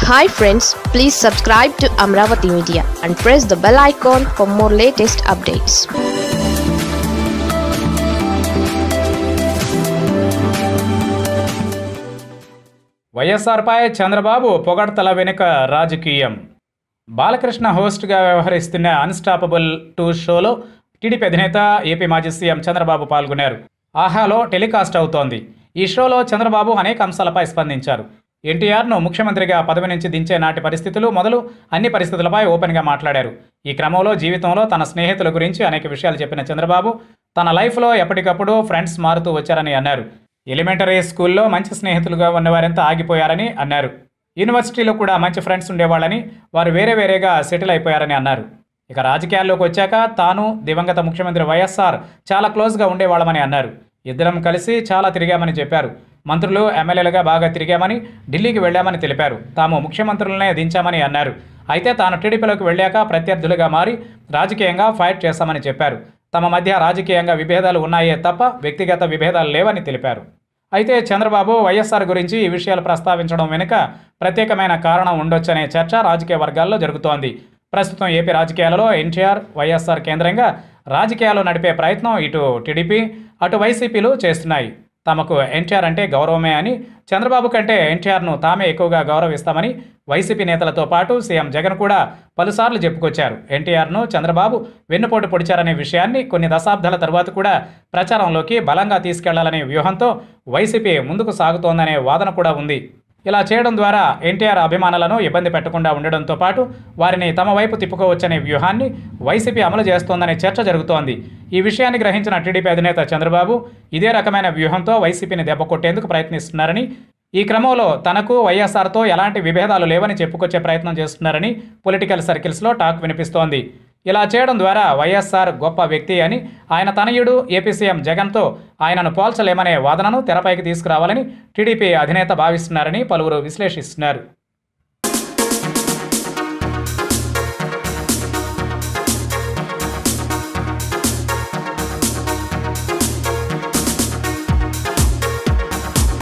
Hi friends, please subscribe to Amaravathi Media and press the bell icon for more latest updates. వైఎస్ఆర్పై Chandrababu పొగడ్తల వెనుక రాజకీయం. బాలకృష్ణ హోస్ట్గా వ్యవహరిస్తున్న unstoppable 2 షోలో TDP అధినేత AP మాజీ CM Chandrababu పాల్గొన్నారు. ఆహాలో టెలికాస్ట్ అవుతోంది. ఈ షోలో చంద్రబాబు అనేక అంశాలపై స్పందించారు. ఎన్టీఆర్ను ముఖ్యమంత్రిగా పదవి నుంచి దించే నాటి పరిస్థితులు మొదలు అన్ని పరిస్థితులపై ఓపెన్గా మాట్లాడారు. ఈ క్రమంలో జీవితంలో తన స్నేహితుల గురించి అనేక విషయాలు చెప్పిన చంద్రబాబు తన లైఫ్లో ఎప్పటికప్పుడు ఫ్రెండ్స్ మారుతూ వచ్చారని అన్నారు. ఎలిమెంటరీ స్కూల్లో మంచి స్నేహితులుగా ఉన్నవారంతా ఆగిపోయారని అన్నారు. యూనివర్సిటీలో కూడా మంచి ఫ్రెండ్స్ ఉండేవాళ్ళని, వారు వేరేగా సెటిల్ అయిపోయారని అన్నారు. ఇక రాజకీయాల్లోకి వచ్చాక తాను దివంగత ముఖ్యమంత్రి వైఎస్ఆర్ చాలా క్లోజ్గా ఉండేవాళ్ళమని అన్నారు. ఇద్దరం కలిసి చాలా తిరిగామని చెప్పారు. మంత్రులు ఎమ్మెల్యేలుగా బాగా తిరిగామని, ఢిల్లీకి వెళ్లామని తెలిపారు. తాము ముఖ్యమంత్రులనే దించామని అన్నారు. అయితే తాను టీడీపీలోకి వెళ్ళాక ప్రత్యర్థులుగా మారి రాజకీయంగా ఫైట్ చేశామని చెప్పారు. తమ మధ్య రాజకీయంగా విభేదాలు ఉన్నాయే తప్ప వ్యక్తిగత విభేదాలు లేవని తెలిపారు. అయితే చంద్రబాబు వైఎస్ఆర్ గురించి ఈ విషయాలు ప్రస్తావించడం వెనుక ప్రత్యేకమైన కారణం ఉండొచ్చనే చర్చ రాజకీయ వర్గాల్లో జరుగుతోంది. ప్రస్తుతం ఏపీ రాజకీయాలలో ఎన్టీఆర్, వైఎస్ఆర్ కేంద్రంగా రాజకీయాలు నడిపే ప్రయత్నం ఇటు టీడీపీ, అటు వైసీపీలు చేస్తున్నాయి. తమకు ఎన్టీఆర్ అంటే గౌరవమే అని, చంద్రబాబు కంటే ఎన్టీఆర్ను తామే ఎక్కువగా గౌరవిస్తామని వైసీపీ నేతలతో పాటు సీఎం జగన్ కూడా పలుసార్లు చెప్పుకొచ్చారు. ఎన్టీఆర్ను చంద్రబాబు వెన్నుపోటు పొడిచారనే విషయాన్ని కొన్ని దశాబ్దాల తర్వాత కూడా ప్రచారంలోకి బలంగా తీసుకెళ్లాలనే వ్యూహంతో వైసీపీ ముందుకు సాగుతోందనే వాదన కూడా ఉంది. ఇలా చేయడం ద్వారా ఎన్టీఆర్ అభిమానులను ఇబ్బంది పెట్టకుండా ఉండడంతో పాటు వారిని తమ వైపు తిప్పుకోవచ్చనే వ్యూహాన్ని వైసీపీ అమలు చేస్తోందనే చర్చ జరుగుతోంది. ఈ విషయాన్ని గ్రహించిన టీడీపీ అధినేత చంద్రబాబు ఇదే రకమైన వ్యూహంతో వైసీపీని దెబ్బకొట్టేందుకు ప్రయత్నిస్తున్నారని, ఈ క్రమంలో తనకు వైఎస్ఆర్తో ఎలాంటి విభేదాలు లేవని చెప్పుకొచ్చే ప్రయత్నం చేస్తున్నారని పొలిటికల్ సర్కిల్స్లో టాక్ వినిపిస్తోంది. ఇలా చేయడం ద్వారా వైఎస్ఆర్ గొప్ప వ్యక్తి అని, ఆయన తనయుడు ఏపీ సీఎం జగన్తో ఆయనను పోల్చలేమనే వాదనను తెరపైకి తీసుకురావాలని టీడీపీ అధినేత భావిస్తున్నారని పలువురు విశ్లేషిస్తున్నారు.